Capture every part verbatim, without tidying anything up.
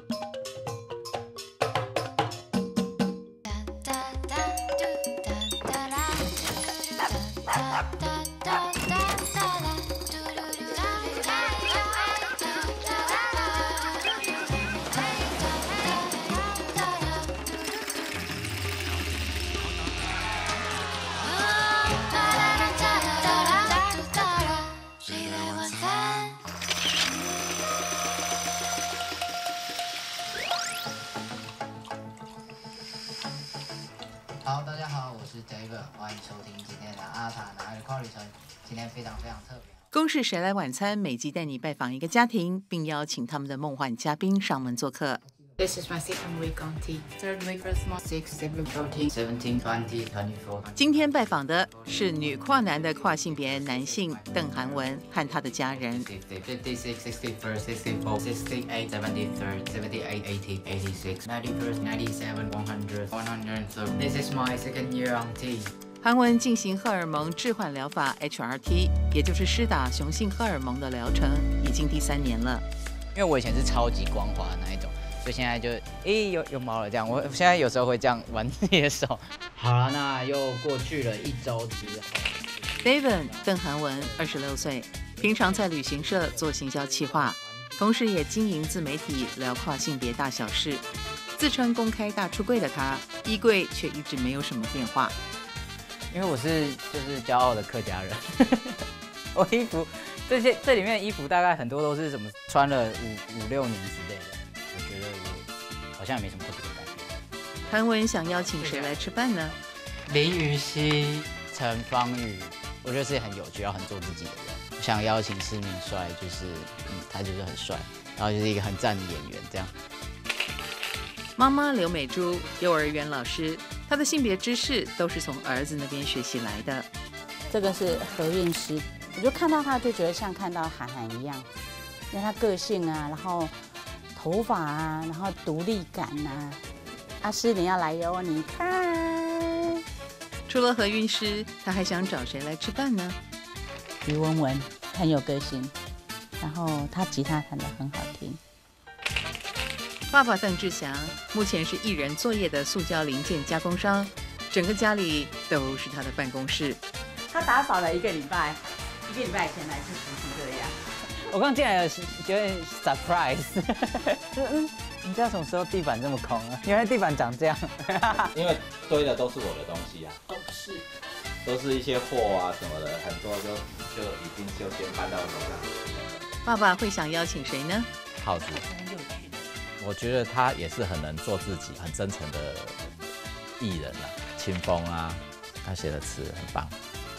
好，大家好，我是 David， 欢迎收听今天的阿塔男孩的跨旅程。今天非常非常特别。 公视谁来晚餐每集带你拜访一个家庭，并邀请他们的梦幻嘉宾上门做客。 This is my second week on tea. Third week first month. Six, seven, fourteen, seventeen, twenty, twenty-four。 今天拜访的是女跨男的跨性别男性邓涵文和他的家人。 fifty-six, sixty-first, sixty-four, sixty-eight, seventy-third, seventy-eight, eighty, eighty-six, ninety-first, ninety-seven, one hundred, one hundred third. This is my second year on tea. 涵文进行荷尔蒙置换疗法 H R T， 也就是施打雄性荷尔蒙的疗程，已经第三年了。 因为我以前是超级光滑的那一种。所以现在就诶有有毛了这样，我现在有时候会这样玩自己的手。好了，那又过去了一周之后 ，David 邓涵文二十六岁，平常在旅行社做行销企划，同时也经营自媒体聊跨性别大小事。自称公开大出柜的他，衣柜却一直没有什么变化。 因为我是就是骄傲的客家人，我衣服这些这里面的衣服大概很多都是什么穿了五五六年之类的。我觉得我好像也没什么特别的感觉。 涵文想邀请谁来吃饭呢？ 林雨熙、陈芳宇，我觉得是很有趣，要很做自己的人。我想邀请施明帅，就是嗯，他就是很帅，然后就是一个很赞的演员这样。 妈妈刘美珠，幼儿园老师，她的性别知识都是从儿子那边学习来的。 这个是何韵诗，我就看到她就觉得像看到涵涵一样，因为她个性啊，然后头发啊，然后独立感呐、啊。阿诗你要来哟，你看。 除了何韵诗，她还想找谁来吃饭呢？ 于文文很有个性，然后她吉他弹得很好听。 爸爸邓志祥目前是一人作业的塑胶零件加工商，整个家里都是他的办公室。 他打扫了一个礼拜，一个礼拜前来是实习这样。 我刚进来有有点 surprise， 就嗯，你知道什么时候地板这么空啊？原来地板长这样。 因为堆的都是我的东西啊， 都是， 都是一些货啊什么的，很多就就已经就先搬到楼上。 爸爸会想邀请谁呢？ 耗子。我觉得他也是很能做自己、很真诚的艺人啊，清风啊，他写的词很棒。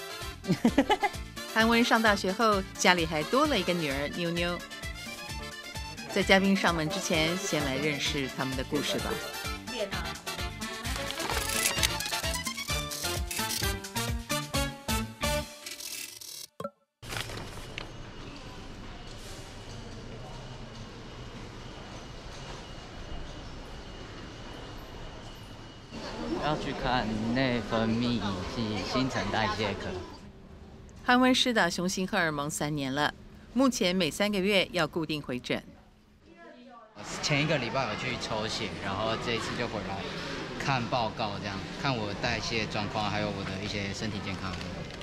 涵文上大学后，家里还多了一个女儿妞妞。在嘉宾上门之前，先来认识他们的故事吧。 要去看内分泌及新陈代谢科。 涵文施打雄性荷尔蒙三年了，目前每三个月要固定回诊。 前一个礼拜有去抽血，然后这一次就回来看报告，这样看我代谢状况，还有我的一些身体健康。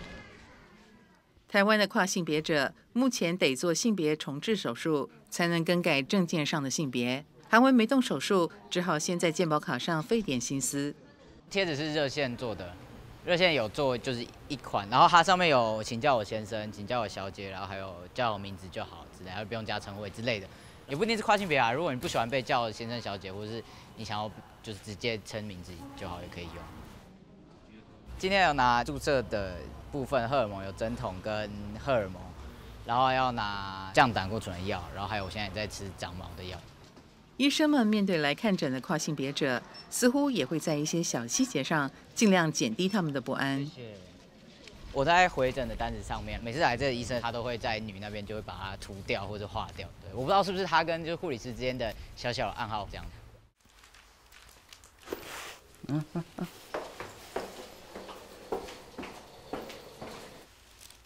台湾的跨性别者目前得做性别重置手术，才能更改证件上的性别。涵文没动手术，只好先在健保卡上费点心思。 贴纸是热线做的，热线有做就是一款，然后它上面有请叫我先生，请叫我小姐，然后还有叫我名字就好之类，还不用加称谓之类的。也不一定是跨性别啊，如果你不喜欢被叫先生小姐，或者是你想要就是直接称名字就好，也可以用。今天有拿注射的部分荷尔蒙，有针筒跟荷尔蒙，然后要拿降胆固醇的药，然后还有我现在也在吃长毛的药。 医生们面对来看诊的跨性别者，似乎也会在一些小细节上尽量减低他们的不安。 谢谢。我在回诊的单子上面，每次来这个医生，他都会在女那边就会把它涂掉或者划掉。对，我不知道是不是他跟就是护理师之间的小小的暗号这样。嗯嗯嗯。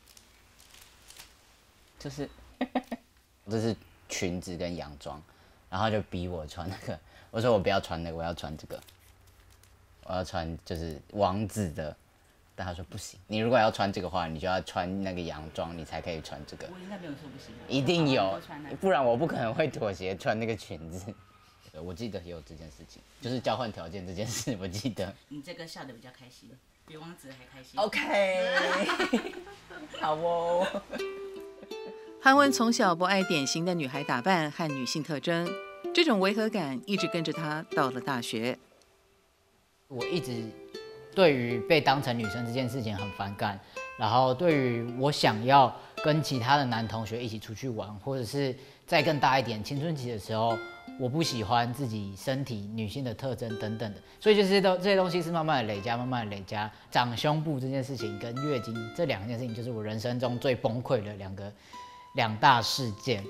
这是这是裙子跟洋装。 然后就逼我穿那个，我说我不要穿那个，我要穿这个，我要穿就是王子的。但他说不行，你如果要穿这个话，你就要穿那个洋装，你才可以穿这个。 我应该没有说不行， 一定有，不然我不可能会妥协穿那个裙子。我记得也有这件事情，就是交换条件这件事，我记得。 你这个笑得比较开心，比王子还开心。 OK， 好哦。 韩文从小不爱典型的女孩打扮和女性特征，这种违和感一直跟着她到了大学。 我一直对于被当成女生这件事情很反感，然后对于我想要跟其他的男同学一起出去玩，或者是再更大一点青春期的时候，我不喜欢自己身体女性的特征等等的，所以就是都这些东西是慢慢的累加，慢慢的累加。长胸部这件事情跟月经这两件事情，就是我人生中最崩溃的两个两大事件。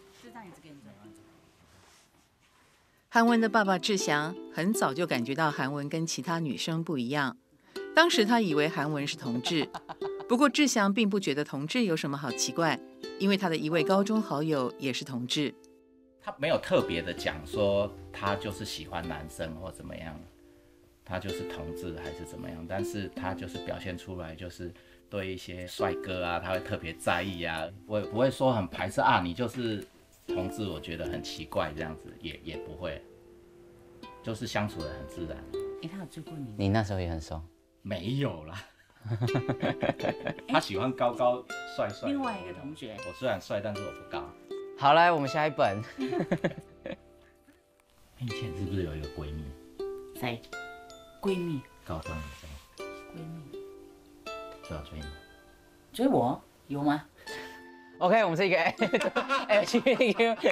韩文的爸爸志祥很早就感觉到韩文跟其他女生不一样，当时他以为韩文是同志，不过志祥并不觉得同志有什么好奇怪，因为他的一位高中好友也是同志。 他没有特别的讲说他就是喜欢男生或怎么样，他就是同志还是怎么样，但是他就是表现出来就是对一些帅哥啊，他会特别在意啊，我也不会说很排斥啊，你就是同志，我觉得很奇怪这样子，也也不会，就是相处得很自然。 哎、欸，他有追过你？ 你那时候也很瘦？ 没有啦。他喜欢高高帅帅。 另外一个同学， 我虽然帅，但是我不高。 好，来，我们下一本。 以前是不是有一个闺蜜？ 谁？闺蜜？ 高中的时候。 闺蜜？ 就要追你？ 追我？有吗？ OK， 我们是一个 L G B T Q，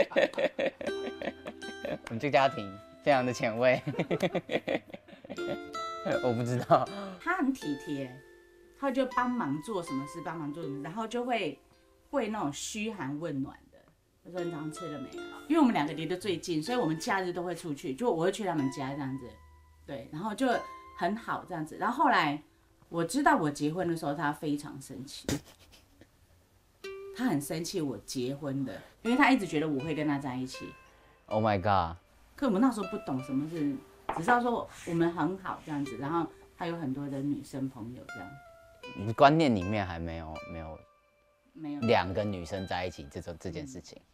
我们这个家庭非常的前卫。我不知道。 他很体贴，他就帮忙做什么事，帮忙做什么事，然后就会会那种嘘寒问暖的。他说：“你早上吃了没？”因为我们两个离得最近，所以我们假日都会出去，就我会去他们家这样子，对，然后就很好这样子。然后后来我知道我结婚的时候，他非常生气。他很生气我结婚的，因为他一直觉得我会跟他在一起。 Oh my god！ 可我们那时候不懂什么是，只知道说我们很好这样子，然后他有很多的女生朋友这样。 你观念里面还没有没有没有两个女生在一起这种这件事情。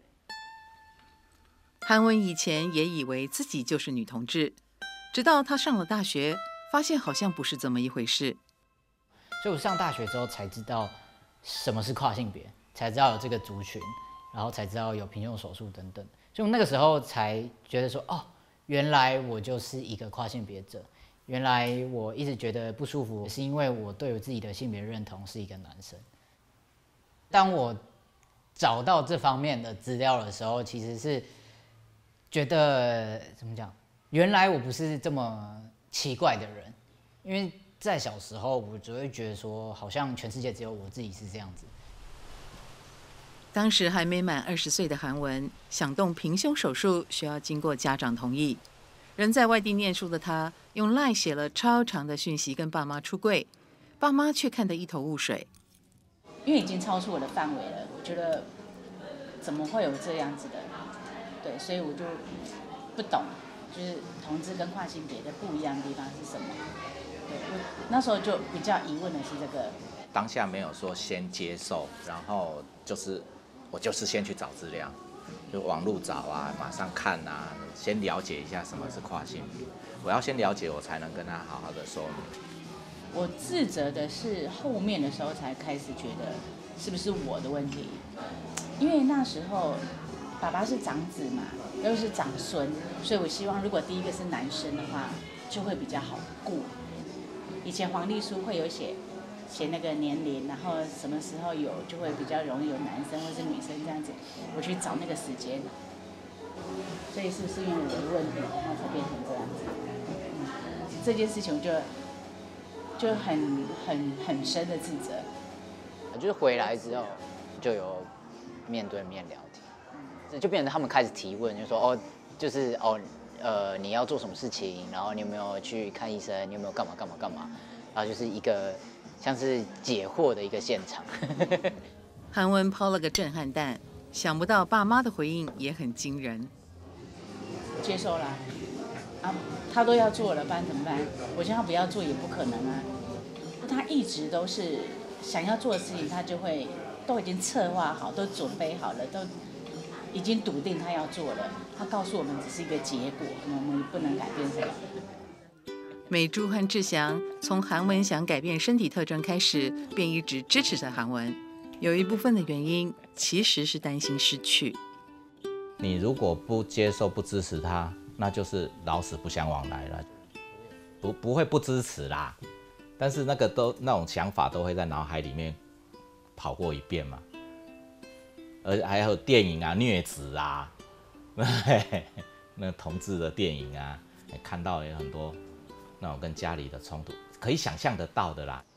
韩文以前也以为自己就是女同志，直到他上了大学，发现好像不是这么一回事。 所以我上大学之后才知道什么是跨性别，才知道有这个族群，然后才知道有平胸手术等等。所以我那个时候才觉得说，哦，原来我就是一个跨性别者。原来我一直觉得不舒服，是因为我对我自己的性别认同是一个男生。当我找到这方面的资料的时候，其实是觉得怎么讲？原来我不是这么奇怪的人，因为在小时候我只会觉得说，好像全世界只有我自己是这样子。 当时还没满二十岁的韩文想动平胸手术，需要经过家长同意。人在外地念书的他，用 LINE 写了超长的讯息跟爸妈出柜，爸妈却看得一头雾水。 因为已经超出我的范围了，我觉得怎么会有这样子的？对，所以我就不懂，就是同志跟跨性别的不一样的地方是什么？对，我那时候就比较疑问的是这个。 当下没有说先接受，然后就是我就是先去找资料。就网路找啊，马上看啊，先了解一下什么是跨性别。我要先了解，我才能跟他好好的说明。 我自责的是后面的时候才开始觉得是不是我的问题，因为那时候爸爸是长子嘛，又是长孙，所以我希望如果第一个是男生的话，就会比较好过。以前黄历书会有写。写那个年龄，然后什么时候有，就会比较容易有男生或是女生这样子，我去找那个时间，所以是不是因为我的问题，然后才变成这样子？嗯，这件事情我就就很很很深的自责。 就是回来之后就有面对面聊天，就变成他们开始提问，就说哦，就是哦，呃，你要做什么事情，然后你有没有去看医生，你有没有干嘛干嘛干嘛，然后就是一个。像是解惑的一个现场。 韩文抛了个震撼弹， 想不到爸妈的回应也很惊人。 接受了啊，他都要做了，不然怎么办？我叫他不要做也不可能啊。他一直都是想要做的事情，他就会都已经策划好，都准备好了，都已经笃定他要做了。他告诉我们只是一个结果，我们不能改变什么。 美珠和志祥从韩文想改变身体特征开始，便一直支持着韩文。有一部分的原因其实是担心失去。 你如果不接受、不支持他，那就是老死不相往来了。不不会不支持啦，但是那个都那种想法都会在脑海里面跑过一遍嘛。而还有电影啊、虐子啊，那同志的电影啊，看到也很多那种跟家里的冲突，可以想象得到的啦。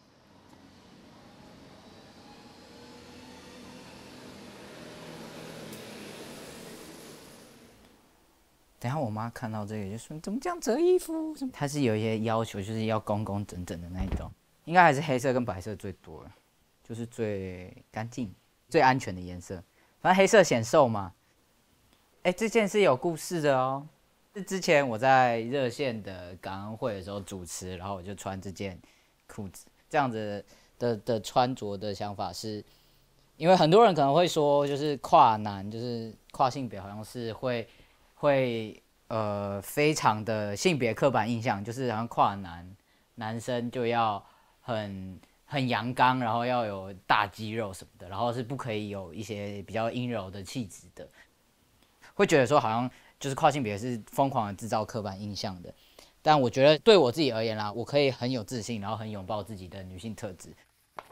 等一下我妈看到这个就说：“怎么这样折衣服？”她是有一些要求，就是要工工整整的那一种，应该还是黑色跟白色最多了，就是最干净、最安全的颜色。反正黑色显瘦嘛。哎，这件是有故事的哦。是之前我在热线的感恩会的时候主持，然后我就穿这件裤子，这样子的的穿着的想法是，因为很多人可能会说，就是跨男，就是跨性别，好像是会。会呃非常的性别刻板印象，就是好像跨男男生就要很很阳刚，然后要有大肌肉什么的，然后是不可以有一些比较阴柔的气质的，会觉得说好像就是跨性别是疯狂的制造刻板印象的。但我觉得对我自己而言啦，我可以很有自信，然后很拥抱自己的女性特质。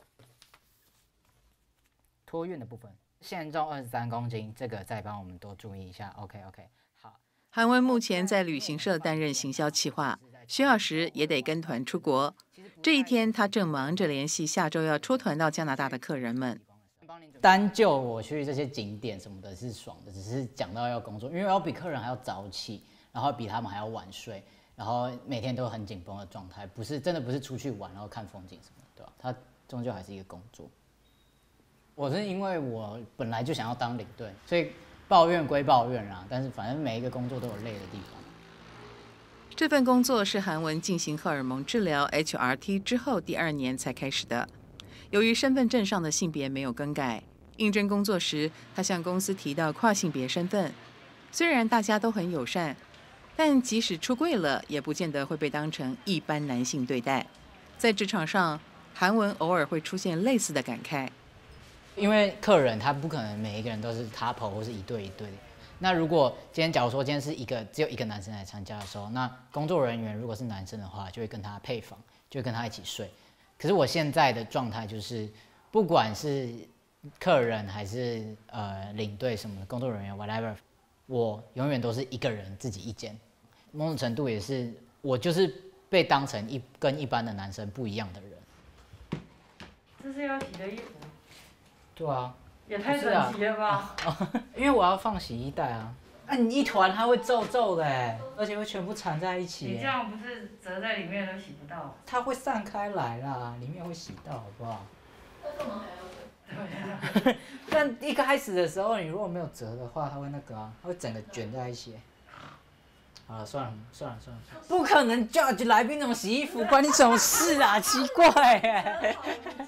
托运的部分，现重二十三公斤，这个再帮我们多注意一下。OK OK。 韩文目前在旅行社担任行销企划，需要时也得跟团出国。这一天，他正忙着联系下周要出团到加拿大的客人们。 单就我去这些景点什么的是爽的，只是讲到要工作，因为要比客人还要早起，然后比他们还要晚睡，然后每天都很紧绷的状态，不是真的不是出去玩然后看风景什么的，对吧？它终究还是一个工作。我是因为我本来就想要当领队，所以。抱怨归抱怨啦，但是反正每一个工作都有累的地方。 这份工作是韩文进行荷尔蒙治疗 H R T 之后第二年才开始的。由于身份证上的性别没有更改，应征工作时，他向公司提到跨性别身份。虽然大家都很友善，但即使出柜了，也不见得会被当成一般男性对待。在职场上，韩文偶尔会出现类似的感慨。 因为客人他不可能每一个人都是 couple 或是一对一对的。那如果今天假如说今天是一个只有一个男生来参加的时候，那工作人员如果是男生的话，就会跟他配房，就会跟他一起睡。可是我现在的状态就是，不管是客人还是呃领队什么的工作人员 whatever， 我永远都是一个人自己一间。某种程度也是我就是被当成一跟一般的男生不一样的人。 这是要洗的衣服。 对啊， 也太整齐了吧！ 啊、因为我要放洗衣袋啊，啊你一团它会皱皱的哎，而且会全部缠在一起。 你这样不是折在里面都洗不到？ 它会散开来啦，里面会洗到，好不好？ 那干嘛还要折？对啊。 但一开始的时候，你如果没有折的话，它会那个啊，它会整个卷在一起。好了，算了算了算了，不可能 judge 来宾怎么洗衣服，关你什么事啊？奇怪哎。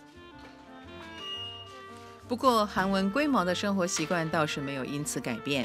不过，韩文龟毛的生活习惯倒是没有因此改变。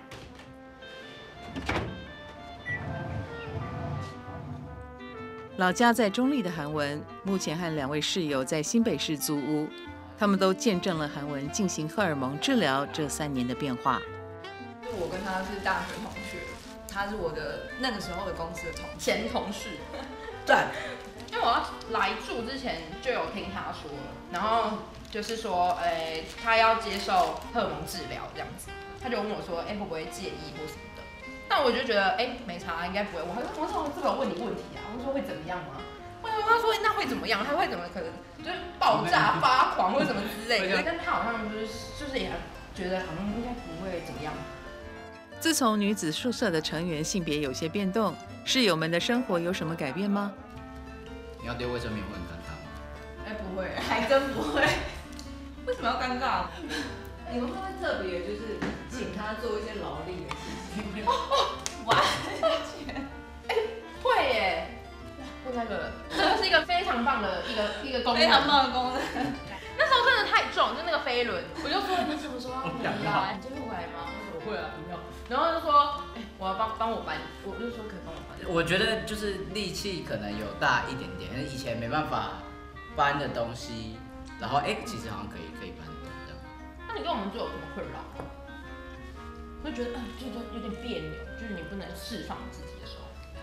老家在中立的韩文，目前和两位室友在新北市租屋，他们都见证了韩文进行荷尔蒙治疗这三年的变化。 我跟他是大学同学，他是我的那个时候的公司的同前同事。对，因为我要来住之前就有听他说了，然后。就是说，诶、欸，他要接受荷尔蒙治疗这样子，他就问我说，哎、欸，会不会介意或什么的？但我就觉得，哎、欸，没差，应该不会。我还说，我说这个问你问题啊，我说会怎么样吗？我他说那会怎么样？他会怎么可能就是爆炸发狂或者什么之类的？但他好像就是就是也觉得好像应该不会怎么样。 自从女子宿舍的成员性别有些变动，室友们的生活有什么改变吗？ 你要丢卫生棉会很尴尬吗？ 哎、欸，不会，还真不会。为什么要尴尬？ 你们会不会特别就是请他做一些劳力的事情？哦哦，完全，哎，会耶！不那个，这个是一个非常棒的一个一个功能，非常棒的功能。那时候真的太重，就那个飞轮，我就说你什么时候要回来？你今天回来吗？他说我会啊，不要。然后就说，哎，我要帮帮我搬，我就说可以帮我搬。 我觉得就是力气可能有大一点点，因为以前没办法搬的东西，然后哎，其实好像可以可以搬的这样。 那你跟我们做有什么困扰？会觉得嗯，就就有点别扭，就是你不能释放自己的时候。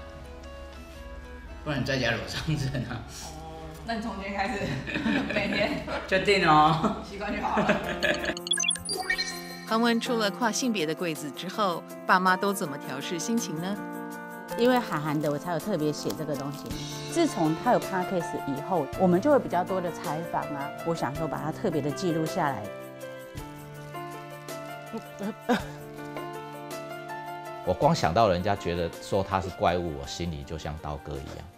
不然在家楼上枕啊。 哦，那你从今天开始每天就定哦， 习惯就好了。 韩文出了跨性别的柜子之后，爸妈都怎么调试心情呢？ 因为韩寒的，我才有特别写这个东西。自从他有 podcast 以后，我们就会比较多的采访啊，我想说把它特别的记录下来。 我光想到人家觉得说他是怪物，我心里就像刀割一样。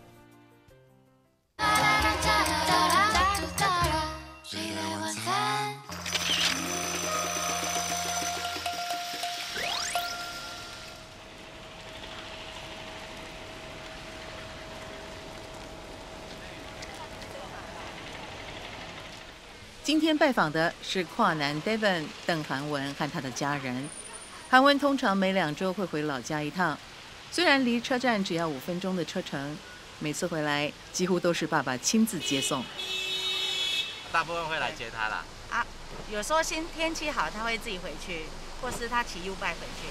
今天拜访的是跨男 Devon 邓韩文和他的家人。韩文通常每两周会回老家一趟，虽然离车站只要五分钟的车程，每次回来几乎都是爸爸亲自接送。 大部分会来接他啦。 啊，有时候天天气好，他会自己回去，或是他骑 U-Bike 回去。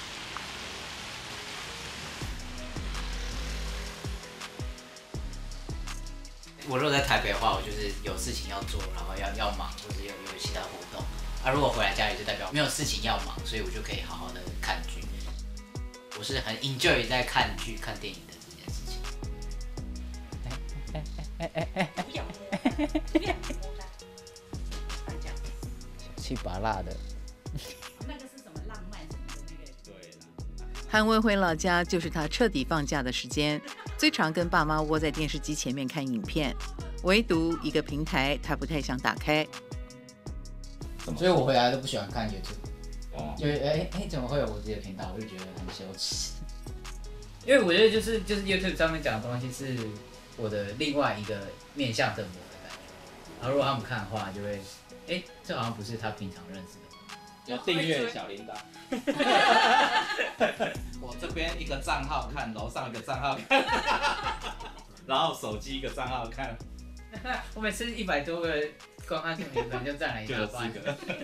我如果在台北的话，我就是有事情要做，然后要要忙，或者有有其他活动。啊，如果回来家里就代表没有事情要忙，所以我就可以好好的看剧。我是很 enjoy 在看剧、看电影的这件事情。 哎哎哎哎哎！不要不要！小气拔辣的。 那个是什么浪漫什么的那个？对啦。 韩文回老家就是他彻底放假的时间，最常跟爸妈窝在电视机前面看影片，唯独一个平台他不太想打开。 所以我回来都不喜欢看 YouTube， 哦，因为哎哎怎么会有我自己的频道，我就觉得很羞耻。因为我觉得就是就是 YouTube 上面讲的东西是我的另外一个面向的我的感觉，然后如果他们看的话，就会哎这好像不是他平常认识的。 要订阅小铃铛。我这边一个账号看，楼上一个账号看，然后手机一个账号看。 我每次一百多个光按键名人就占了一大半。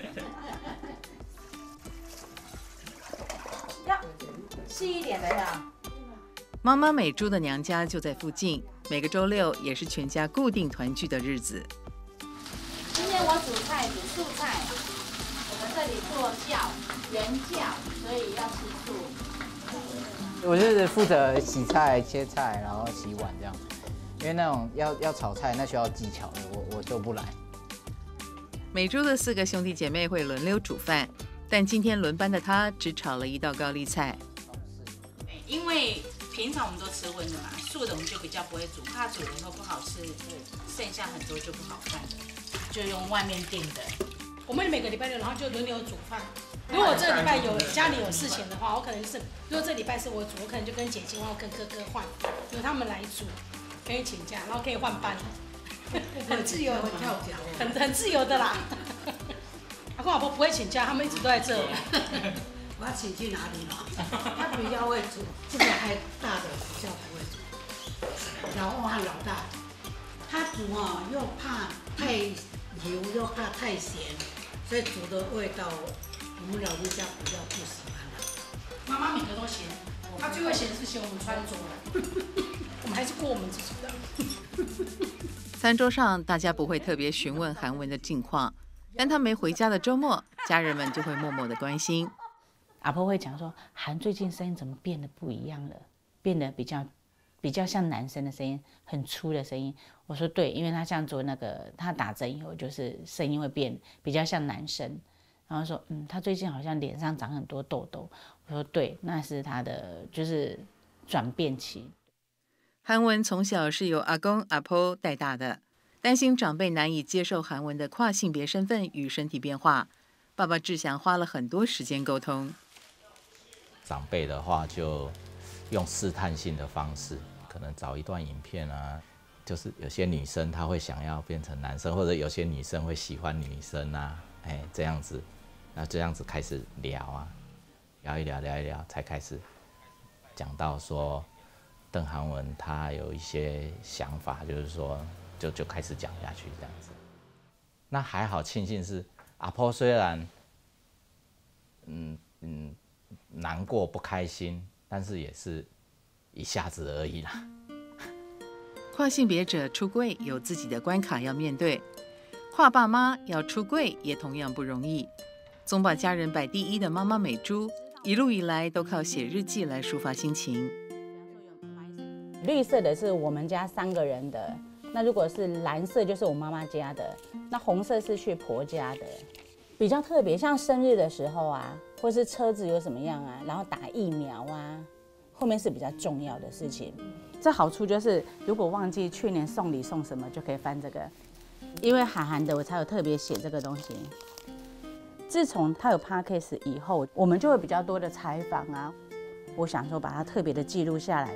要细一点的呀。 妈妈美珠的娘家就在附近，每个周六也是全家固定团聚的日子。 今天我煮菜煮素菜，我们这里做酵原酵，所以要吃素。 我就是负责洗菜、切菜，然后洗碗这样。因为那种要要炒菜，那需要技巧的，我我就不来。 美珠的四个兄弟姐妹会轮流煮饭，但今天轮班的她只炒了一道高丽菜。 因为平常我们都吃荤的嘛，素的我们就比较不会煮，怕煮了以后不好吃，剩下很多就不好饭的，就用外面订的。 我们每个礼拜六，然后就轮流煮饭。如果这礼拜有家里有事情的话，我可能是，如果这礼拜是我煮，我可能就跟姐姐或跟哥哥换，由他们来煮。可以请假，然后可以换班，很自由，很跳脚，很很自由的啦。阿公老婆不会请假，他们一直都在这。 我要请去哪里了？他比较会煮，这个还大的比较不会煮。老二和老大，他煮哦又怕太油，又怕太咸，所以煮的味道我们老人家比较不喜欢的。 妈妈每个都咸，他最会咸是嫌我们穿着，我们还是过我们自己的。 餐桌上，大家不会特别询问韩文的近况，但他没回家的周末，家人们就会默默的关心。 阿婆会讲说，韩最近声音怎么变得不一样了？变得比较比较像男生的声音，很粗的声音。我说对，因为他像做那个，他打针以后就是声音会变比较像男生。然后说，嗯，他最近好像脸上长很多痘痘。我说对，那是他的就是转变期。 韩文从小是由阿公阿婆带大的，担心长辈难以接受韩文的跨性别身份与身体变化。 爸爸志祥花了很多时间沟通。 长辈的话就用试探性的方式，可能找一段影片啊，就是有些女生她会想要变成男生，或者有些女生会喜欢女生啊，哎，这样子，那这样子开始聊啊，聊一聊，聊一聊，才开始讲到说邓涵文他有一些想法，就是说就就开始讲下去这样子。那还好，庆幸是阿婆虽然嗯嗯难过不开心，但是也是一下子而已啦。 跨性别者出柜有自己的关卡要面对，跨爸妈要出柜也同样不容易。总把家人摆第一的妈妈美珠，一路以来都靠写日记来抒发心情。 绿色的是我们家三个人的，那如果是蓝色就是我妈妈家的，那红色是去婆家的。比较特别，像生日的时候啊，或是车子有什么样啊，然后打疫苗啊，后面是比较重要的事情。这好处就是，如果忘记去年送礼送什么，就可以翻这个。因为韩寒的，我才有特别写这个东西。自从他有 podcast 以后，我们就会比较多的采访啊，我想说把它特别的记录下来。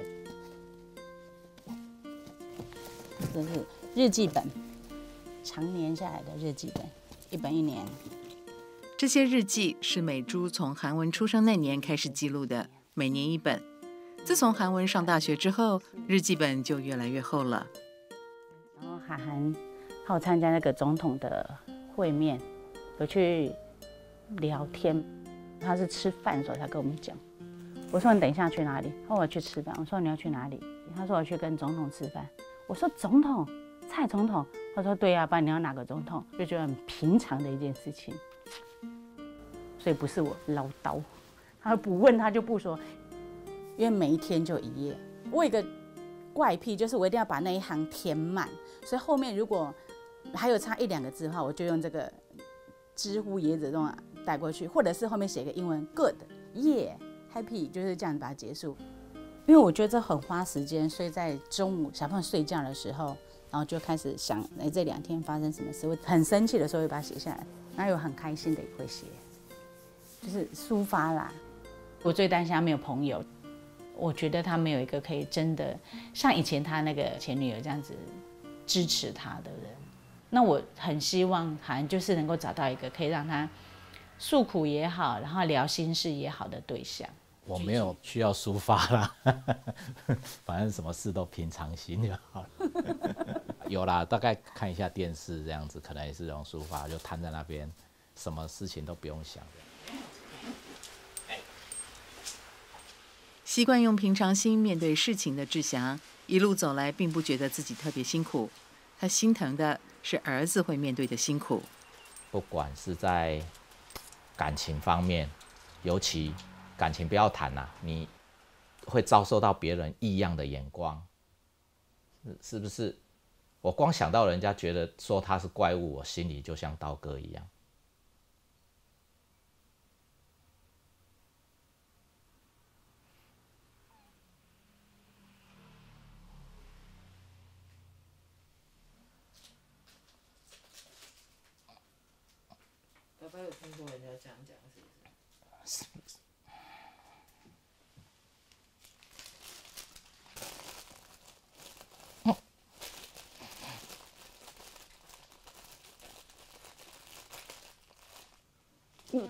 这是日记本，常年下来的日记本，一本一年。 这些日记是美珠从韩文出生那年开始记录的，每年一本。自从韩文上大学之后，日记本就越来越厚了。 然后韩寒还有参加那个总统的会面，有去聊天。他是吃饭的时候才跟我们讲。我说你等一下去哪里？他说我去吃饭。我说你要去哪里？他说我去跟总统吃饭。我说总统，蔡总统。他说对呀、啊，不然你要哪个总统？就觉得很平常的一件事情。所以不是我唠叨，他不问他就不说，因为每一天就一页。我有一个怪癖，就是我一定要把那一行填满，所以后面如果还有差一两个字的话，我就用这个知乎椰子这种带过去，或者是后面写个英文 good yeah happy， 就是这样把它结束。因为我觉得这很花时间，所以在中午小朋友睡觉的时候，然后就开始想，哎，这两天发生什么事？我很生气的时候会把它写下来，然后有很开心的也会写。就是抒发啦。我最担心他没有朋友，我觉得他没有一个可以真的像以前他那个前女友这样子支持他的人。那我很希望韩就是能够找到一个可以让他诉苦也好，然后聊心事也好的对象。 我没有需要抒发啦，反正什么事都平常心就好了。有啦，大概看一下电视这样子，可能也是这种抒发，就瘫在那边，什么事情都不用想。 习惯用平常心面对事情的志祥，一路走来并不觉得自己特别辛苦，他心疼的是儿子会面对的辛苦。 不管是在感情方面，尤其感情不要谈啦、啊，你会遭受到别人异样的眼光，是不是？我光想到人家觉得说他是怪物，我心里就像刀割一样。 爸爸有听过人家这样讲，是不是？ 嗯。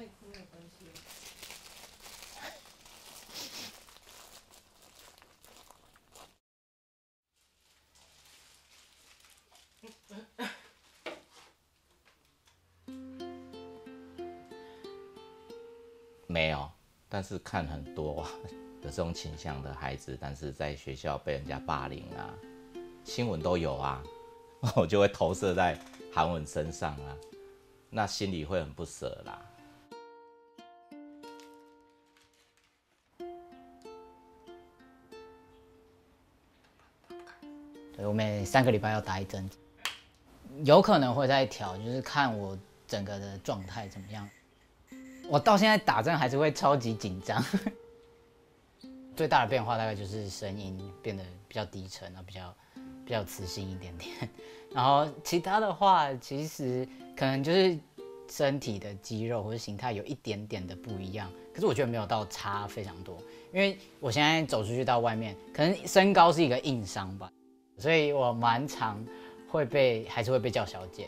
没有，但是看很多有这种倾向的孩子，但是在学校被人家霸凌啊，新闻都有啊，我就会投射在韩文身上啊，那心里会很不舍啦。 对，我每三个礼拜要打一针，有可能会再调，就是看我整个的状态怎么样。我到现在打针还是会超级紧张，最大的变化大概就是声音变得比较低沉，然后比较比较有磁性一点点。然后其他的话，其实可能就是身体的肌肉或者形态有一点点的不一样，可是我觉得没有到差非常多，因为我现在走出去到外面，可能身高是一个硬伤吧，所以我蛮常会被还是会被叫小姐。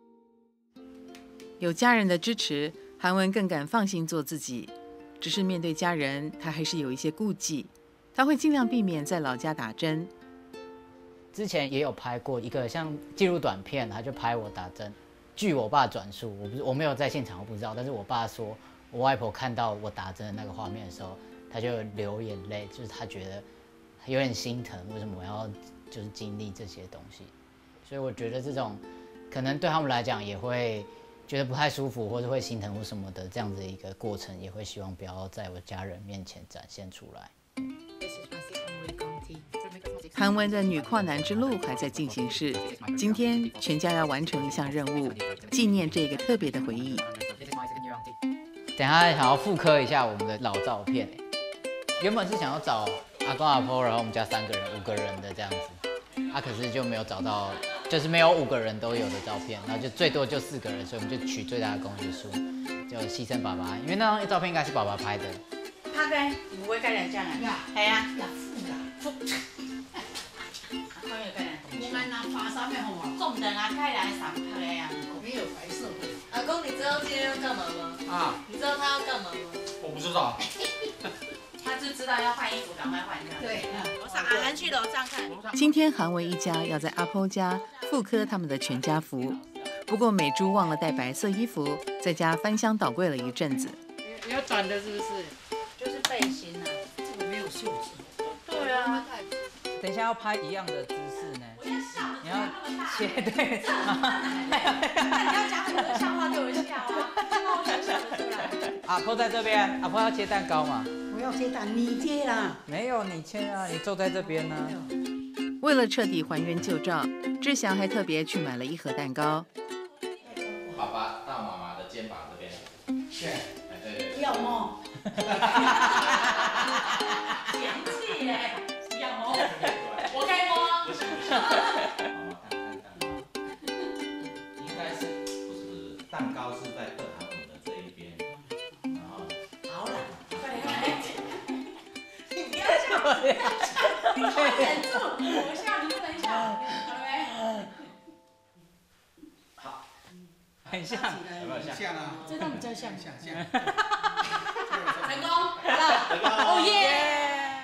有家人的支持，韩文更敢放心做自己。只是面对家人，他还是有一些顾忌，他会尽量避免在老家打针。 之前也有拍过一个像纪录短片，他就拍我打针。据我爸转述，我不我没有在现场，我不知道，但是我爸说，我外婆看到我打针的那个画面的时候，他就流眼泪，就是他觉得有点心疼，为什么我要就是经历这些东西？所以我觉得这种可能对他们来讲也会觉得不太舒服，或者会心疼或什么的，这样子一个过程，也会希望不要在我家人面前展现出来。 韩文的女跨男之路还在进行时，今天全家要完成一项任务，纪念这个特别的回忆。 等一下想要复刻一下我们的老照片，原本是想要找阿公阿婆，然后我们家三个人、五个人的这样子，啊，可是就没有找到，就是没有五个人都有的照片，然后就最多就四个人，所以我们就取最大的公约数，就牺牲爸爸，因为那张照片应该是爸爸拍的。 拍的，你不会盖两张啊？系啊，富啦，富。我们拿发上面好吗？重的啊，盖来上拍的呀。没有白色的。阿公，你知道今天要干嘛吗？啊？你知道他要干嘛吗？ 我不知道。 他就知道要换衣服，赶快换一下。对，我上阿涵去楼上看。 今天韩文一家要在阿婆家复刻他们的全家福，不过美珠忘了带白色衣服，在家翻箱倒柜了一阵子。 你要短的是不是？就是背心啊，这个没有袖子。对啊。 等一下要拍一样的姿势呢。你要切对。 那你要讲很多笑话给我笑啊，那我想笑得出来。 阿婆在这边，阿婆要切蛋糕嘛？ 我要切蛋，你切啦。 没有你切啊，你坐在这边呢。 为了彻底还原旧照，志祥还特别去买了一盒蛋糕。 爸爸到妈妈的肩膀这边。是。哎，对对对。 要么。 嫌弃耶，要摸，我可以摸。 不是不是。妈妈看看蛋糕。应该是不是不是蛋糕是在课堂里的这一边，然后。 好了，快点快点。你不要笑，你快忍住，我笑你不能笑，好了没？ 好。 很像， 有没有像啊？ 这张比较像。 像像。 成功，好了，哦耶！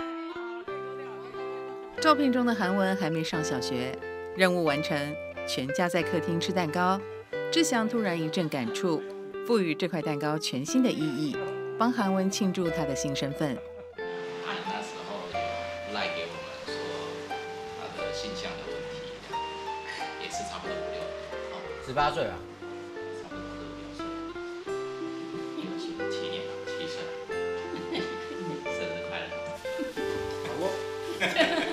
照片中的韩文还没上小学，任务完成，全家在客厅吃蛋糕。志祥突然一阵感触，赋予这块蛋糕全新的意义，帮韩文庆祝他的新身份。 那时候有赖给我们说他的性向的问题，也是差不多五六， 十八岁吧。 差不多是五六岁，六七七年吧，七岁。生日快乐！好哦。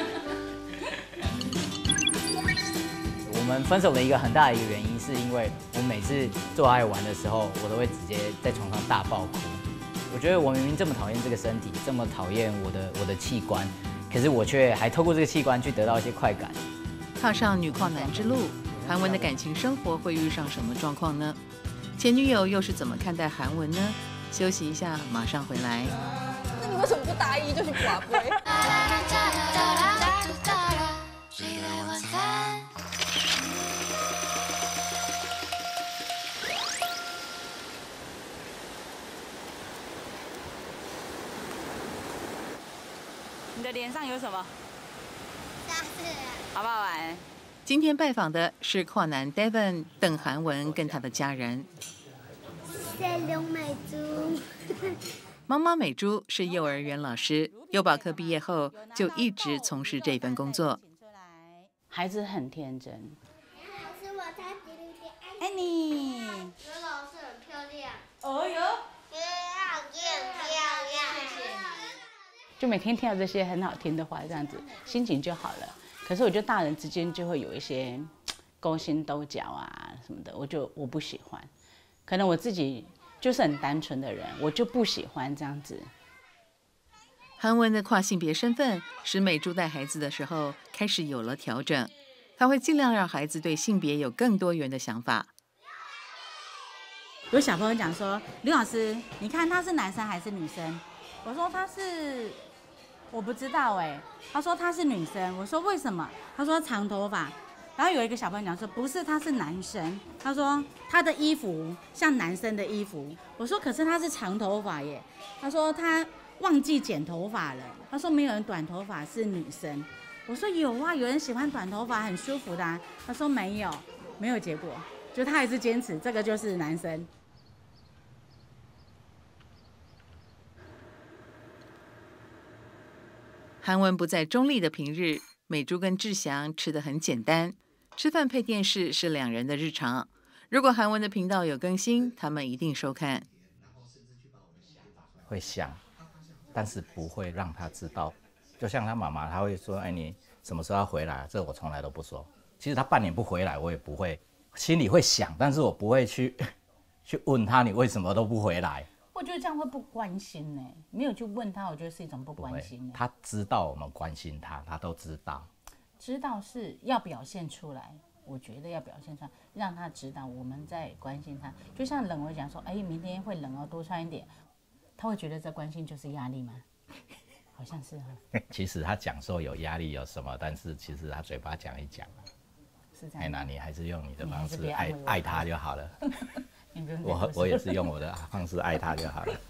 我们分手的一个很大的一个原因，是因为我每次做爱玩的时候，我都会直接在床上大爆哭。我觉得我明明这么讨厌这个身体，这么讨厌我的我的器官，可是我却还透过这个器官去得到一些快感。 踏上女跨男之路，韩文的感情生活会遇上什么状况呢？前女友又是怎么看待韩文呢？休息一下，马上回来。 那你为什么不大一就去寡杯？ 你的脸上有什么？好不好玩？ 今天拜访的是跨男 Devon 邓韩文跟他的家人。 美珠， 妈妈美珠是幼儿园老师，幼保科毕业后就一直从事这份工作。 孩子很天真。 老师，我在这里边爱你。 刘老师很漂亮。 哦哟。 漂亮漂亮，谢谢你。 就每天听到这些很好听的话，这样子心情就好了。可是我觉得大人之间就会有一些勾心斗角啊什么的，我就我不喜欢。可能我自己就是很单纯的人，我就不喜欢这样子。 韩文的跨性别身份使美珠带孩子的时候开始有了调整，她会尽量让孩子对性别有更多元的想法。 有小朋友讲说，刘老师，你看他是男生还是女生？我说他是，我不知道哎、欸。他说他是女生，我说为什么？他说长头发。然后有一个小朋友讲说，不是，他是男生。他说他的衣服像男生的衣服。我说可是他是长头发耶。他说他忘记剪头发了。他说没有人短头发是女生。我说有啊，有人喜欢短头发很舒服的、啊。他说没有，没有结果，就他还是坚持这个就是男生。 韩文不在中立的平日，美珠跟志祥吃得很简单，吃饭配电视是两人的日常。如果韩文的频道有更新，他们一定收看。 会想，但是不会让他知道。就像他妈妈，他会说：“哎，你什么时候要回来？”这我从来都不说。其实他半年不回来，我也不会，心里会想，但是我不会去去问他你为什么都不回来。 我觉得这样会不关心呢、欸，没有去问他，我觉得是一种不关心、欸。 他知道我们关心他，他都知道。 知道是要表现出来，我觉得要表现出来，让他知道我们在关心他。就像冷，我讲说，哎，明天会冷哦，多穿一点。他会觉得这关心就是压力吗？好像是哈、哦。 其实他讲说有压力有什么，但是其实他嘴巴讲一讲。 是这样。 哎，那你还是用你的方式爱爱他就好了。 我我也是用我的方式爱他就好了。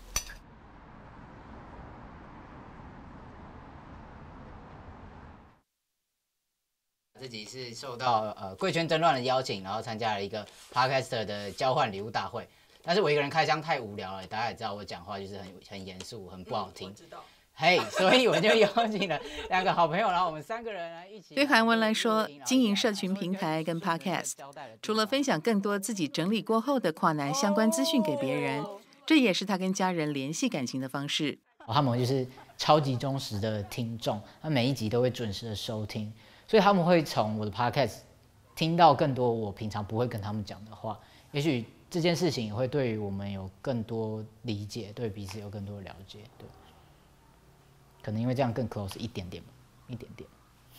自己是受到呃贵圈争乱的邀请，然后参加了一个 Podcaster 的交换礼物大会。但是我一个人开箱太无聊了，大家也知道我讲话就是很很严肃，很不好听。嘿， hey, 所以我就邀请了两个好朋友，然后我们三个人来一起。 对韩文来说，经营社群平台跟 Podcast， 除了分享更多自己整理过后的跨男相关资讯给别人，这也是他跟家人联系感情的方式。 哦、他们就是超级忠实的听众，他每一集都会准时的收听，所以他们会从我的 Podcast 听到更多我平常不会跟他们讲的话。也许这件事情也会对于我们有更多理解，对彼此有更多的了解，对。可能因为这样更 close 一点点吧，一点点。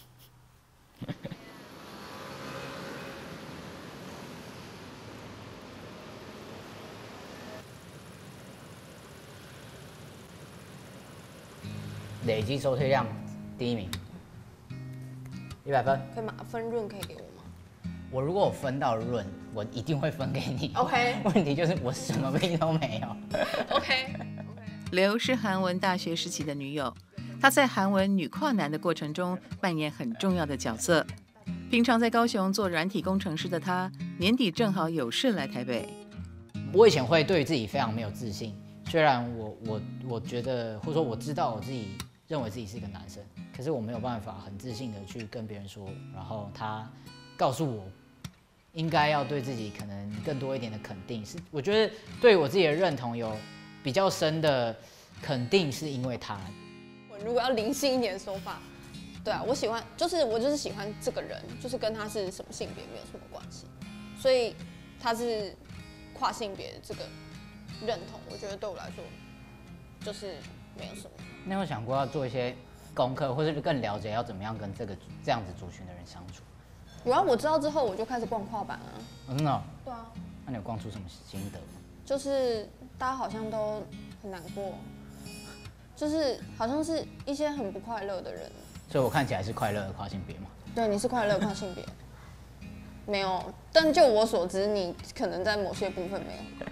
累积收听量第一名，一百分。 可以吗？分润可以给我吗？ 我如果我分到润，我一定会分给你。 OK。 问题就是我什么病都没有。 OK。 刘是韩文大学时期的女友。他在韩文女跨男的过程中扮演很重要的角色。平常在高雄做软体工程师的他，年底正好有事来台北。 我以前会对自己非常没有自信，虽然我我我觉得或者说我知道我自己认为自己是一个男生，可是我没有办法很自信的去跟别人说。然后他告诉我，应该要对自己可能更多一点的肯定。是我觉得对我自己的认同有比较深的肯定，是因为他。 如果要灵性一点的说法，对啊，我喜欢，就是我就是喜欢这个人，就是跟他是什么性别没有什么关系，所以他是跨性别的这个认同，我觉得对我来说就是没有什么。 你有想过要做一些功课，或是更了解要怎么样跟这个这样子族群的人相处？ 有啊，我知道之后我就开始逛跨版啊。 哦、真的、哦？ 对啊。 那你有逛出什么心得吗？ 就是大家好像都很难过。就是好像是一些很不快乐的人， 所以我看起来是快乐的跨性别嘛？ 对，你是快乐的跨性别，没有，但就我所知，你可能在某些部分没有。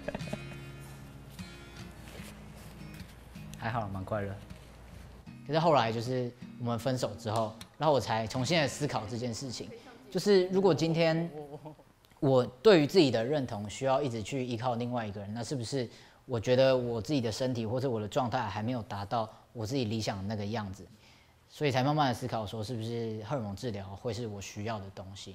还好，蛮快乐。可是后来就是我们分手之后，然后我才重新的思考这件事情，就是如果今天我对于自己的认同需要一直去依靠另外一个人，那是不是？我觉得我自己的身体或者我的状态还没有达到我自己理想的那个样子，所以才慢慢的思考说，是不是荷尔蒙治疗会是我需要的东西。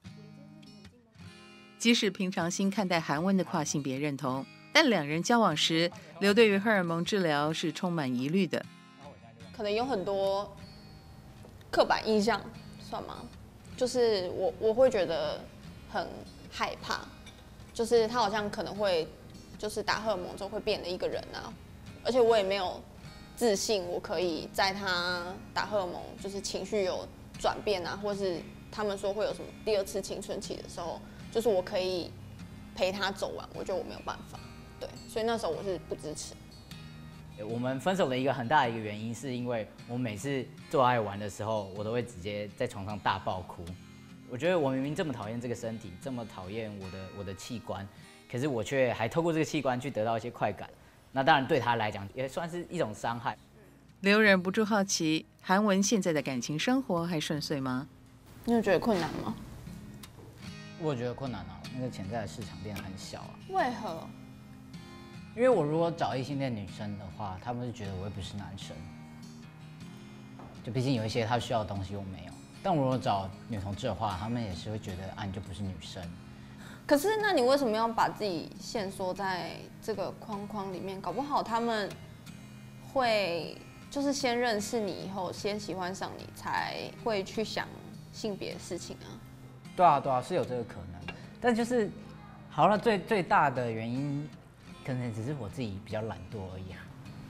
即使平常心看待韩文的跨性别认同，但两人交往时，刘对于荷尔蒙治疗是充满疑虑的。 可能有很多刻板印象，算吗？就是我我会觉得很害怕，就是他好像可能会。就是打荷尔蒙之后会变了一个人啊，而且我也没有自信，我可以在他打荷尔蒙，就是情绪有转变啊，或是他们说会有什么第二次青春期的时候，就是我可以陪他走完，我觉得我没有办法。对，所以那时候我是不支持。 我们分手的一个很大的一个原因，是因为我每次做爱玩的时候，我都会直接在床上大爆哭。我觉得我明明这么讨厌这个身体，这么讨厌我的我的器官，可是我却还透过这个器官去得到一些快感。那当然对他来讲也算是一种伤害。 刘忍不住好奇，韩文现在的感情生活还顺遂吗？ 你有觉得困难吗？ 我觉得困难啊，那个潜在的市场变得很小啊。 为何？ 因为我如果找异性恋女生的话，他们是觉得我又不是男生，就毕竟有一些他需要的东西我没有。但我如果找女同志的话，他们也是会觉得啊，你就不是女生。 可是，那你为什么要把自己限缩在这个框框里面？搞不好他们会就是先认识你以后，先喜欢上你，才会去想性别的事情啊。 对啊，对啊，是有这个可能。但就是好了，最最大的原因，可能只是我自己比较懒惰而已啊。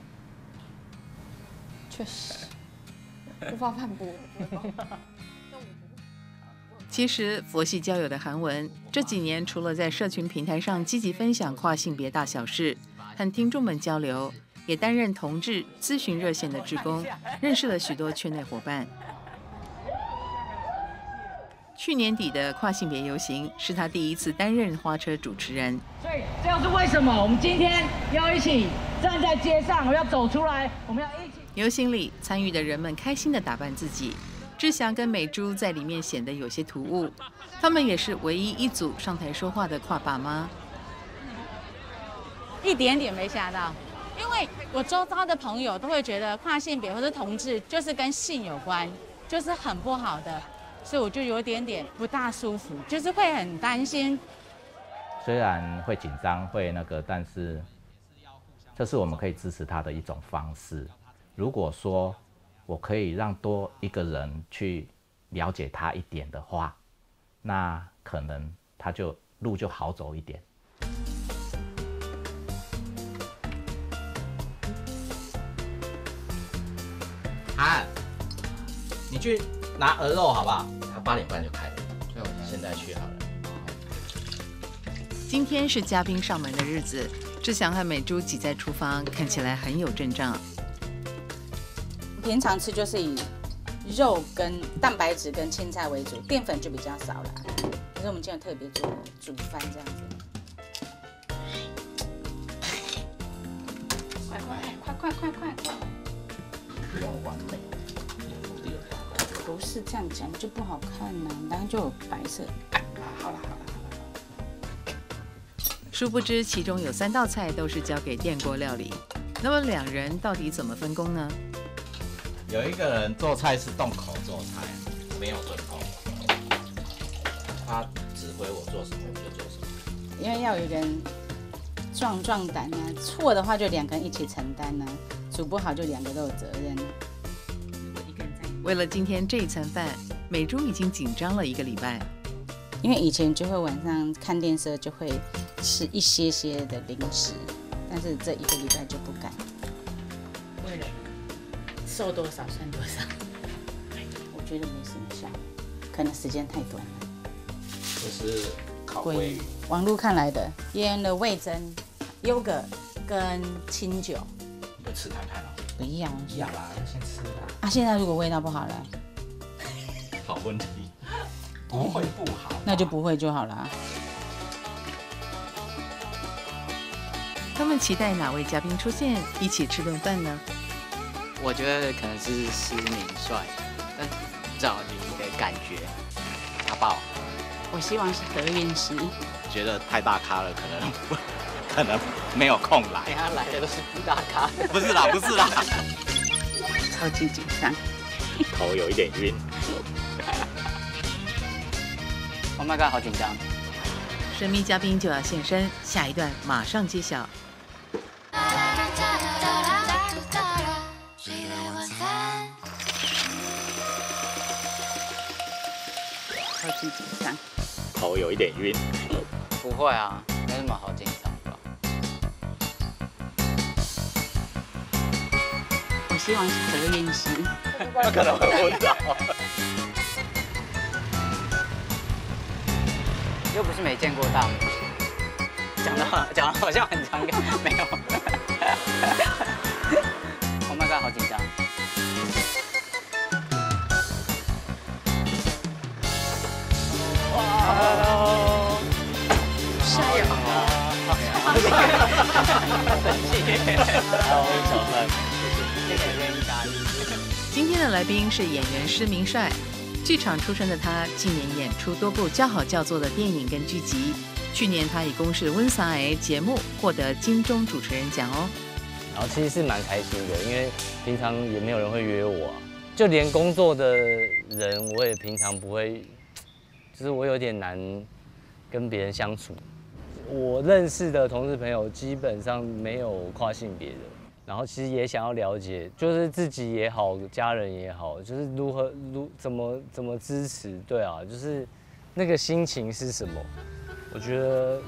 确实，无法反驳。 其实佛系交友的韩文这几年，除了在社群平台上积极分享跨性别大小事，和听众们交流，也担任同志咨询热线的志工，认识了许多圈内伙伴。去年底的跨性别游行是他第一次担任花车主持人。 所以这就是为什么我们今天要一起站在街上，我要走出来，我们要一起。 游行里参与的人们开心地打扮自己。志祥跟美珠在里面显得有些突兀，他们也是唯一一组上台说话的跨爸妈。 一点点没吓到，因为我周遭的朋友都会觉得跨性别或者同志就是跟性有关，就是很不好的，所以我就有点点不大舒服，就是会很担心。 虽然会紧张，会那个，但是这是我们可以支持他的一种方式。如果说我可以让多一个人去了解他一点的话，那可能他就路就好走一点。 韩，你去拿鹅肉好不好？他八点半就开了，所以我现在去好了。 今天是嘉宾上门的日子，志祥和美珠挤在厨房，看起来很有阵仗。 平常吃就是以肉跟蛋白质跟青菜为主，淀粉就比较少了。可是我们今天特别做煮饭这样子。快快快快快快快！ 不用完美， 不是这样讲就不好看呢、啊，然后就有白色。 好了好了好了。 殊不知其中有三道菜都是交给电锅料理，那么两人到底怎么分工呢？ 有一个人做菜是动口做菜，没有分工，他指挥我做什么我就做什么。 因为要有人壮壮胆啊，错的话就两个人一起承担啊，煮不好就两个都有责任啊。 为了今天这一餐饭，美珠已经紧张了一个礼拜。 因为以前就会晚上看电视就会吃一些些的零食，但是这一个礼拜就不敢。为了瘦多少算多少，我觉得没什么效，可能时间太短了。 这是烤鲑鱼， 网络看来的，腌了味噌、优格跟清酒。 你就吃看看哦。 不要， 一样啦，要先吃啦。 啊，现在如果味道不好了， 好问题，不会不好， 那就不会就好了。 他们期待哪位嘉宾出现，一起吃顿饭呢？ 我觉得可能是施明帅，但不知道你的感觉。 阿豹， 我希望是德云师。 觉得太大咖了，可能可能没有空来。 等下来的都是不大咖。 不是啦，不是啦。 超级紧张， 头有一点晕。 Oh my god， 好紧张！ 神秘嘉宾就要现身，下一段马上揭晓。 超级紧张， 头有一点晕。 不会啊，没什么好紧张的。 我希望是德云师。 他可能会昏倒。 又不是没见过大明星。 讲到讲到好像很常看，没有。Oh my god， 好紧张。哇！晒呀！好生气！好，小帅，谢谢愿意咖喱。 今天的来宾是演员施明帅，剧场出身的他，近年演出多部叫好叫座的电影跟剧集。去年他以公视温莎癌节目获得金钟主持人奖哦。 然后其实是蛮开心的，因为平常也没有人会约我、啊，就连工作的人我也平常不会，就是我有点难跟别人相处。我认识的同事朋友基本上没有跨性别的，然后其实也想要了解，就是自己也好，家人也好，就是如何如怎么怎么支持，对啊，就是那个心情是什么？我觉得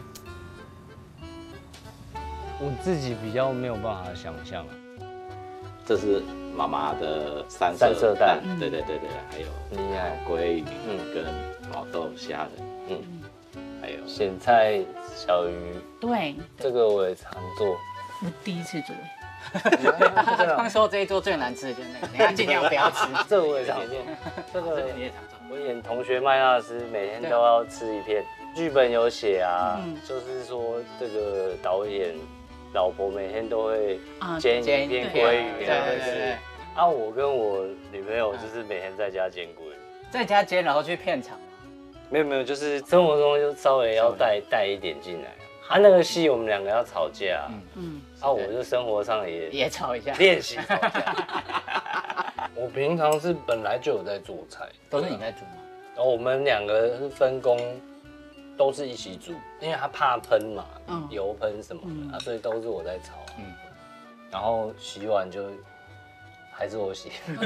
我自己比较没有办法想象啊。 这是妈妈的三三色蛋， 对对对对，还有厉害鲑鱼跟毛豆虾仁，嗯，还有咸菜小鱼， 对， 这个我也常做。 我第一次做。 刚说这一桌最难吃的就是那个，你要尽量不要吃。 这个我也常做，这个你也常做。 我演同学麦纳斯，每天都要吃一片。剧本有写啊，嗯、就是说这个导演老婆每天都会煎一片鲑鱼这样吃。啊，我跟我女朋友就是每天在家煎鲑鱼， 在家煎然后去片场。 没有没有，就是生活中就稍微要带带一点进来。啊，那个戏我们两个要吵架，嗯嗯，啊，我就生活上也也吵一下， 练习吵架。我平常是本来就有在做菜， 都是你在煮吗？ 然后我们两个是分工。都是一起煮，因为他怕喷嘛，嗯、油喷什么的、嗯、啊，所以都是我在炒。嗯，然后洗碗就还是我洗。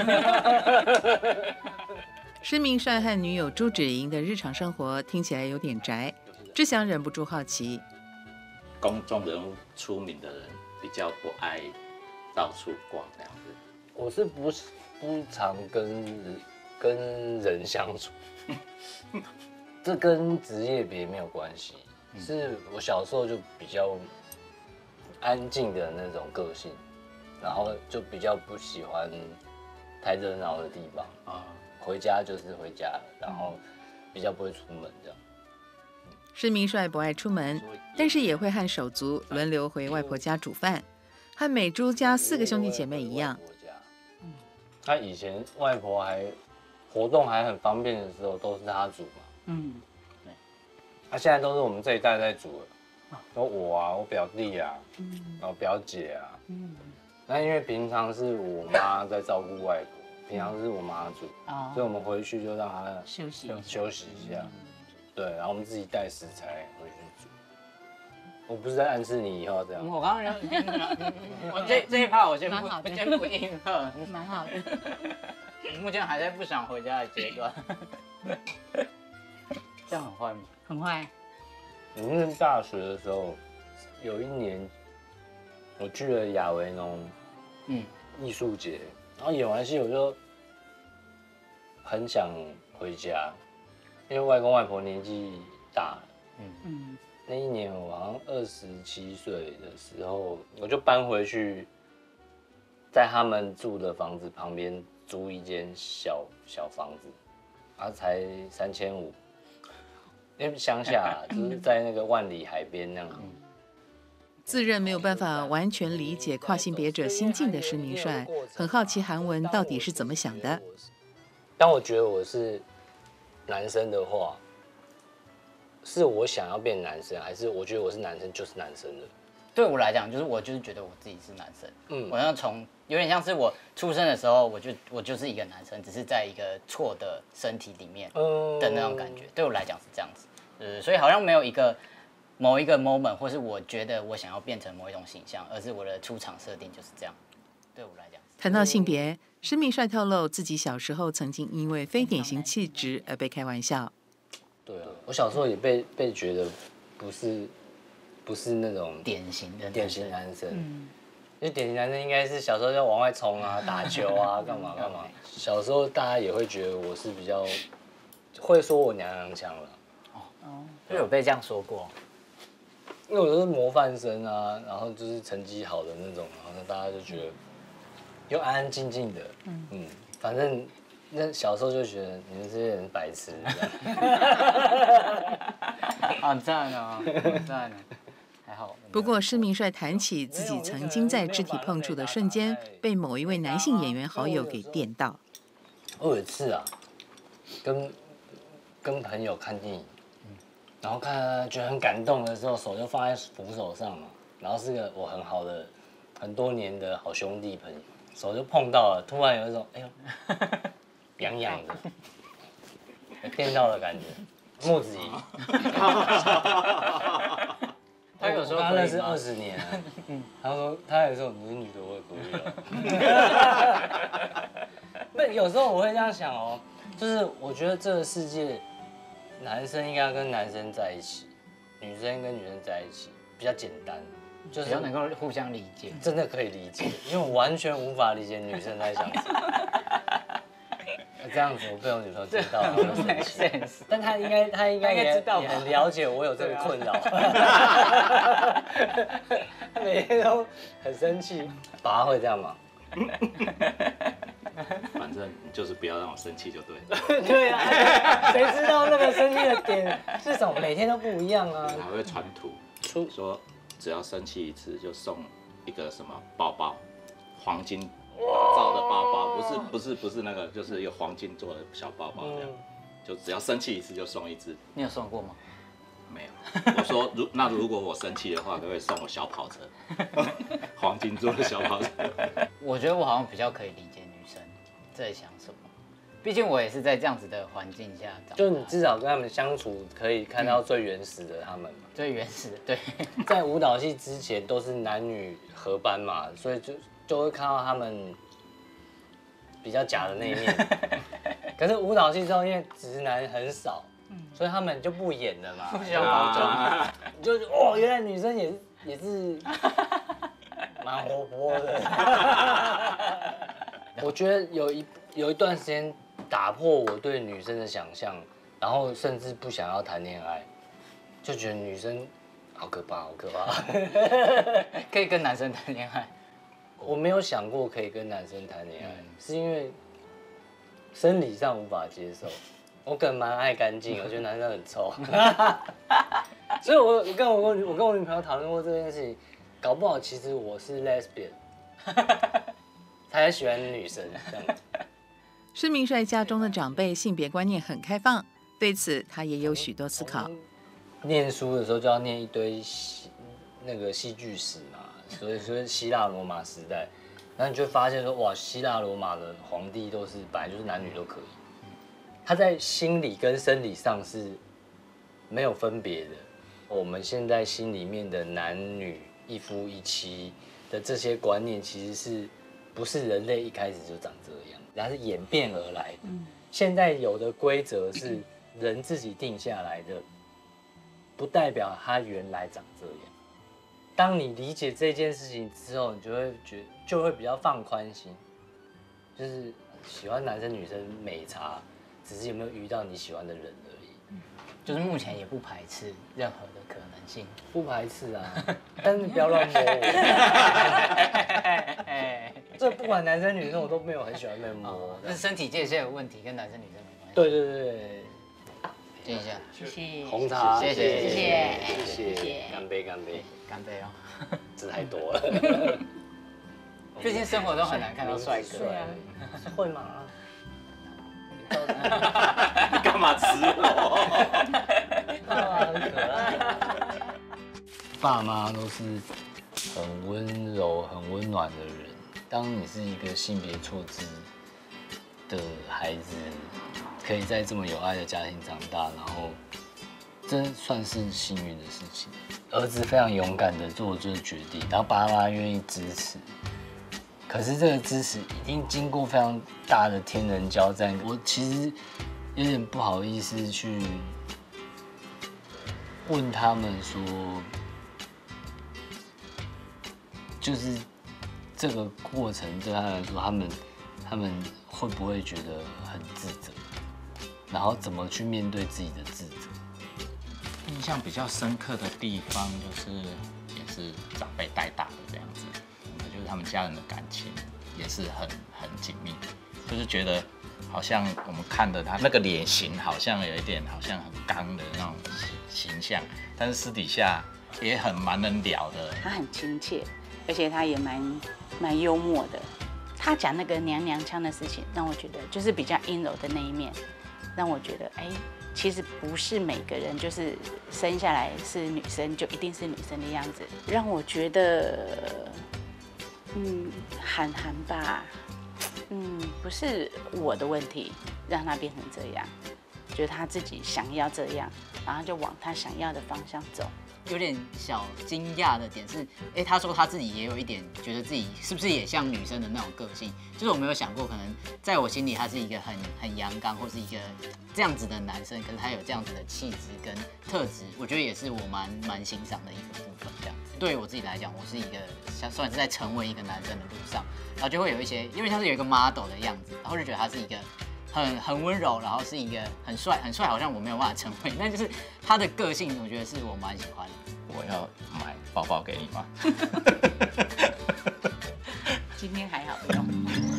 施明帅和女友朱芷莹的日常生活听起来有点宅，志祥忍不住好奇： 公众人物出名的人比较不爱到处逛这样子。 我是不是不常跟跟人相处？这跟职业别没有关系，是我小时候就比较安静的那种个性，然后就比较不喜欢太热闹的地方啊。回家就是回家，然后比较不会出门这样。 施明帅不爱出门，但是也会和手足轮流回外婆家煮饭，和美珠家四个兄弟姐妹一样。 他以前外婆还活动还很方便的时候，都是他煮嘛。嗯，对。他、啊、现在都是我们这一代在煮了，有我啊，我表弟啊，嗯、然后表姐啊。嗯。那因为平常是我妈在照顾外婆，平常是我妈煮，哦、所以我们回去就让她休息休息一下。嗯、对，然后我们自己带食材回去煮。我不是在暗示你以后这样。 我刚刚我这这一趴我先不，我先不应和， 蛮好的。 目前还在不想回家的阶段。这样很坏吗？ 很坏。 我念大学的时候，有一年我去了亚维农，嗯，艺术节，然后演完戏我就很想回家，因为外公外婆年纪大了，嗯嗯。那一年我好像二十七岁的时候，我就搬回去，在他们住的房子旁边租一间小小房子，啊，才三千五。因为乡下就是在那个万里海边那样。 自认没有办法完全理解跨性别者心境的施明帅，很好奇韩文到底是怎么想的。 当我觉得我是男生的话，是我想要变男生，还是我觉得我是男生就是男生的？ 对我来讲，就是我就是觉得我自己是男生。嗯，我要从有点像是我出生的时候，我就我就是一个男生，只是在一个错的身体里面的那种感觉。对我来讲是这样子，呃，所以好像没有一个某一个 moment， 或是我觉得我想要变成某一种形象，而是我的出场设定就是这样。对我来讲， 谈到性别，施明帅透露自己小时候曾经因为非典型气质而被开玩笑。 对啊，我小时候也被被觉得不是。不是那种典型的典型男生，嗯、因为典型男生应该是小时候要往外冲啊、打球啊、干嘛干嘛。小时候大家也会觉得我是比较会说我娘娘腔了。 哦哦，就有被这样说过。 因为我都是模范生啊，然后就是成绩好的那种，然后大家就觉得又安安静静的，嗯嗯，反正那小时候就觉得你们这些人白痴， 好赞哦，好赞哦。还好。 不过施明帅谈起自己曾经在肢体碰触的瞬间被某一位男性演员好友给电到。 我有一次啊，跟跟朋友看电影，然后看觉得很感动的时候，手就放在扶手上嘛，然后是个我很好的很多年的好兄弟朋友，手就碰到了，突然有一种哎呦痒痒的，电到的感觉。木子怡。他有时候跟他认识二十年了，他说他有时候你是女的我也可以啊。不，有时候我会这样想哦，就是我觉得这个世界，男生应该要跟男生在一起，女生跟女生在一起比较简单，就是比较能够互相理解， 真的可以理解，因为我完全无法理解女生在想什么。这样子我被我女朋友听到了，我生气。但她应该，她应该也也很了解我有这个困扰。她每天都很生气，爸会这样吗？ 反正你就是不要让我生气就对了。 对啊，谁知道那个生气的点是什么？每天都不一样啊。 还会传图，说只要生气一次就送一个什么包包，黄金打造的包包，不是不是不是那个，就是有黄金做的小包包这样，就只要生气一次就送一只。 你有送过吗？ 没有。我说如那如果我生气的话，可不可以送我小跑车？黄金做的小跑车。 我觉得我好像比较可以理解女生在想什么，毕竟我也是在这样子的环境下长大。 就你至少跟他们相处，可以看到最原始的他们嘛。 最原始的，对。 在舞蹈系之前都是男女合班嘛，所以就就会看到他们比较假的那一面。可是舞蹈系之后，因为直男很少，所以他们就不演了嘛。 不需要包装， 就是哦，原来女生也是也是蛮活泼的。我觉得有一有一段时间打破我对女生的想象，然后甚至不想要谈恋爱，就觉得女生好可怕，好可怕。 可以跟男生谈恋爱， 我没有想过可以跟男生谈恋爱，是因为生理上无法接受。我可能蛮爱干净，我觉得男生很臭。所以我我跟我我跟我女朋友讨论过这件事情，搞不好其实我是 lesbian。他也喜欢女生这样。 施明帅家中的长辈性别观念很开放，对此他也有许多思考。 念书的时候就要念一堆戏那个戏剧史嘛，所以说希腊罗马时代，然后你就会发现说，哇，希腊罗马的皇帝都是本来就是男女都可以，他在心理跟生理上是没有分别的。我们现在心里面的男女一夫一妻的这些观念，其实是不是人类一开始就长这样，它是演变而来的。嗯、现在有的规则是人自己定下来的，不代表他原来长这样。当你理解这件事情之后，你就会觉就会比较放宽心，就是喜欢男生女生没差，只是有没有遇到你喜欢的人而已。 就是目前也不排斥任何的可能性， 不排斥啊，但是不要乱摸我。这不管男生女生，我都没有很喜欢被摸。 那、哦、身体界限有问题，跟男生女生没关系。 对对对， 敬一下， 谢谢。 红茶， 谢谢谢谢谢谢，干杯干杯干杯哦！ 吃太多了。 最近生活中很难看到帅哥， 会吗？ 你干嘛吃我？ 很可爱。爸妈都是很温柔、很温暖的人。当你是一个性别错置的孩子，可以在这么有爱的家庭长大，然后真算是幸运的事情。儿子非常勇敢的做这个决定，然后爸妈愿意支持。可是这个支持已经经过非常大的天人交战，我其实有点不好意思去问他们说，就是这个过程对他来说，他们他们会不会觉得很自责，然后怎么去面对自己的自责？ 印象比较深刻的地方就是也是长辈带大的这样子，我觉得他们家人的感情也是很很紧密，就是觉得好像我们看的他那个脸型好像有一点好像很刚的那种形象，但是私底下也很蛮能聊的。 他很亲切，而且他也蛮蛮幽默的。他讲那个娘娘腔的事情，让我觉得就是比较阴柔的那一面，让我觉得哎。其实不是每个人就是生下来是女生就一定是女生的样子，让我觉得，嗯，韩寒吧，嗯，不是我的问题，让他变成这样，觉得他自己想要这样，然后就往他想要的方向走。 有点小惊讶的点是，哎，他说他自己也有一点觉得自己是不是也像女生的那种个性，就是我没有想过，可能在我心里他是一个很很阳刚或是一个这样子的男生，可是他有这样子的气质跟特质，我觉得也是我蛮蛮欣赏的一个部分。这样子，对于我自己来讲，我是一个像算是在成为一个男生的路上，然后就会有一些，因为他是有一个 model 的样子，然后就觉得他是一个。很很温柔，然后是一个很帅，很帅，好像我没有办法成为，但就是他的个性，我觉得是我蛮喜欢的。 我要买包包给你吗？ 今天还好，不用。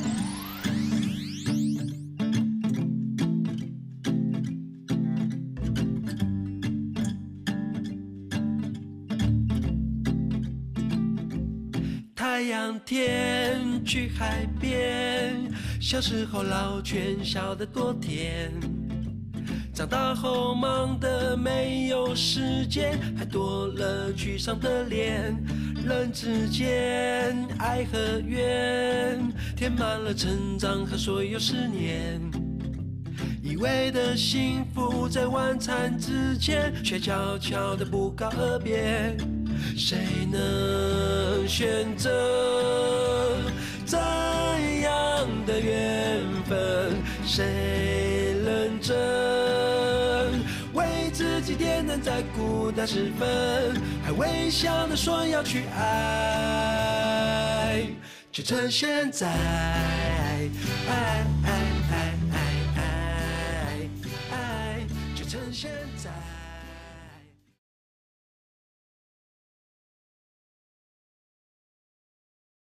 太阳天去海边，小时候老犬笑得多甜，长大后忙得没有时间，还多了沮丧的脸。人之间爱和怨，填满了成长和所有思念。以为的幸福在晚餐之前，却悄悄地不告而别。谁能选择怎样的缘分？谁认真为自己点燃在孤单时分，还微笑地说要去爱，就趁现在，爱爱爱爱爱爱，就趁现在。